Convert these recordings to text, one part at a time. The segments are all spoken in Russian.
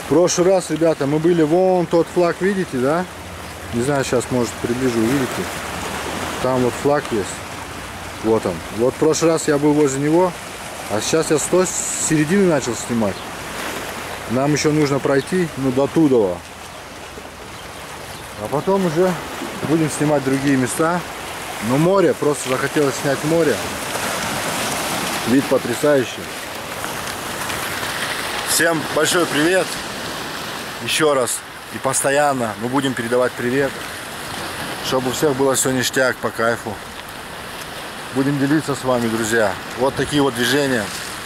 В прошлый раз, ребята, мы были вон тот флаг, видите, да? Не знаю, сейчас, может, приближу, увидите. Там вот флаг есть. Вот он. Вот в прошлый раз я был возле него, а сейчас я с середины начал снимать. Нам еще нужно пройти, ну, до Тудова. А потом уже будем снимать другие места. Но море, просто захотелось снять море. Вид потрясающий. Всем большой привет. Еще раз и постоянно мы будем передавать привет. Чтобы у всех было все ништяк, по кайфу. Будем делиться с вами, друзья. Вот такие вот движения.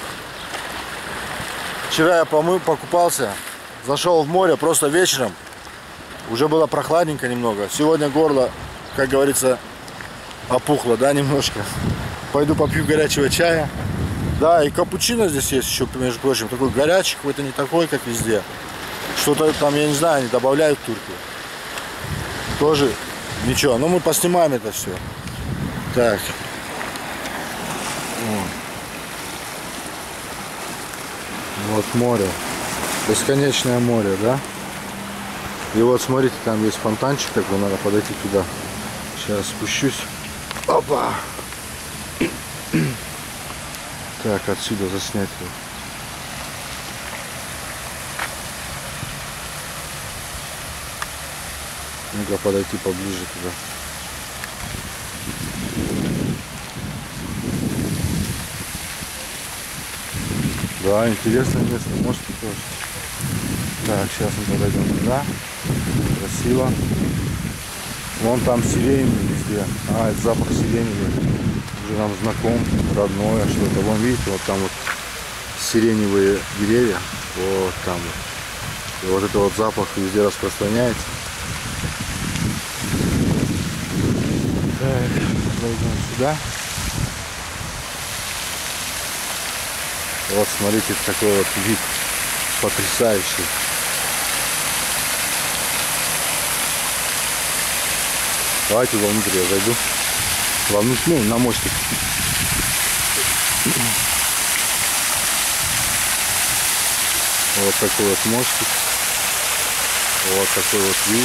Вчера я покупался, зашел в море просто вечером. Уже было прохладненько немного. Сегодня горло, как говорится, опухло, да, немножко. Пойду попью горячего чая. Да, и капучино здесь есть еще, между прочим. Такой горячий, какой-то не такой, как везде. Что-то там, я не знаю, они добавляют в турки. Тоже ничего. Но мы поснимаем это все. Так. Вот море. Бесконечное море, да? И вот смотрите, там есть фонтанчик такой, надо подойти туда. Сейчас спущусь. Опа! Так, отсюда заснять его. Ну-ка, подойти поближе туда. Да, интересное место, мостик тоже. Так, сейчас мы подойдем туда. Красиво. Вон там сирень везде. А, это запах сирени уже нам знаком, родное что-то. Вон, видите, вот там вот сиреневые деревья. Вот там вот. И вот это вот запах везде распространяется. Так, пойдем сюда. Вот, смотрите, такой вот вид потрясающий. Давайте вовнутрь я зайду. Вовнутрь, ну, на мостик. Вот такой вот мостик. Вот такой вот вид.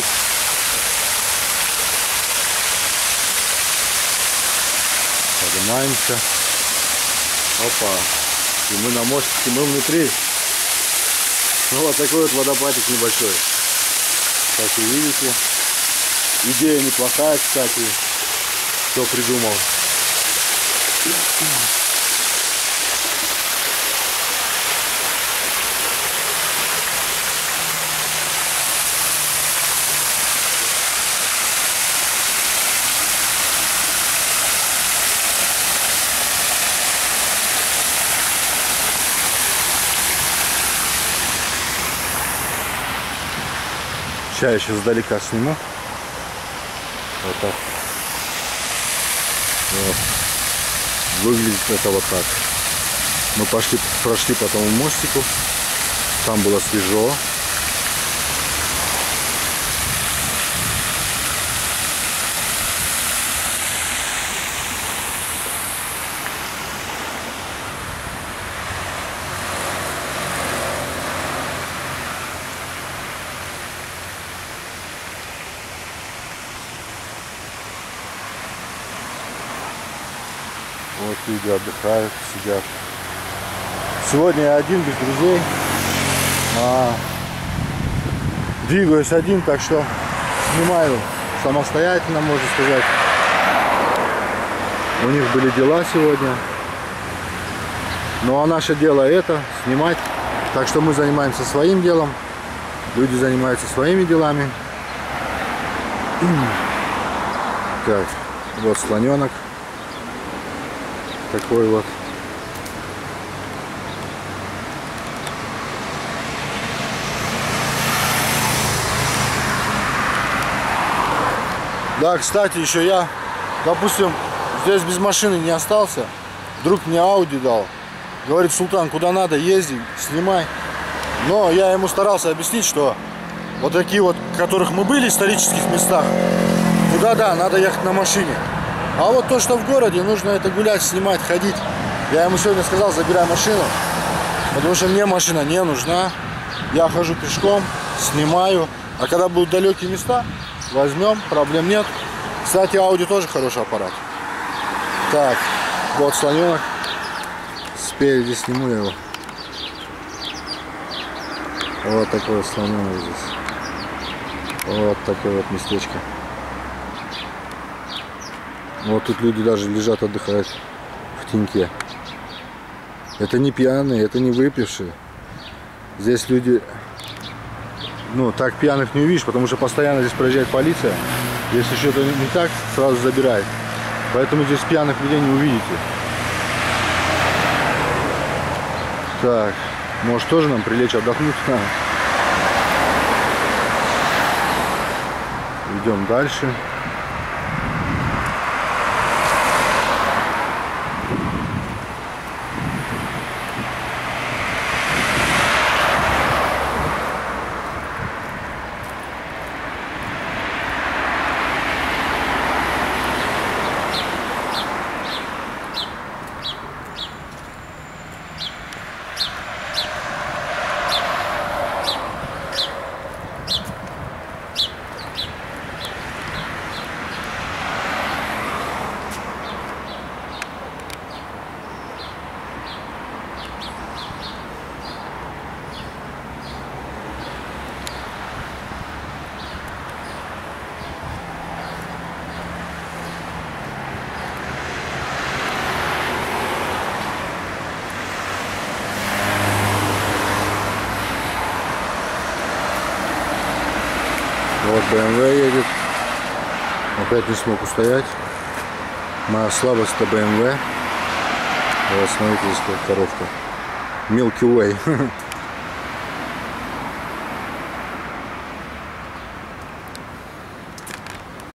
Поднимаемся. Опа. И мы на мостике, мы внутри. Ну, вот такой вот водопадик небольшой. Как вы видите. Идея неплохая, кстати. Кто придумал. Сейчас я еще издалека сниму. Вот так. Вот. Выглядит это вот так. Мы прошли по тому мостику. Там было свежо. Вот люди отдыхают, сидят. Сегодня я один, без друзей. Двигаюсь один, так что снимаю самостоятельно, можно сказать. У них были дела сегодня. Ну а наше дело это снимать. Так что мы занимаемся своим делом. Люди занимаются своими делами. Так, вот слоненок. Такой вот. Да, кстати, еще я, допустим, здесь без машины не остался. Вдруг мне Ауди дал. Говорит: Султан, куда надо, езди, снимай. Но я ему старался объяснить, что вот такие вот, в которых мы были, исторических местах, туда, да, надо ехать на машине. А вот то, что в городе, нужно это гулять, снимать, ходить. Я ему сегодня сказал: забирай машину, потому что мне машина не нужна. Я хожу пешком, снимаю. А когда будут далекие места, возьмем, проблем нет. Кстати, Audi тоже хороший аппарат. Так, вот слоненок. Спереди сниму я его. Вот такой вот слоненок здесь. Вот такое вот местечко. Вот тут люди даже лежат, отдыхают в теньке. Это не пьяные, это не выпившие. Здесь люди, ну, так пьяных не увидишь, потому что постоянно здесь проезжает полиция. Если что-то не так, сразу забирает. Поэтому здесь пьяных людей не увидите. Так, может тоже нам прилечь отдохнуть? Идем дальше. Вот BMW едет. Опять не смог устоять. Моя слабость это BMW. Вот смотрите, здесь как коровка. Milky Way.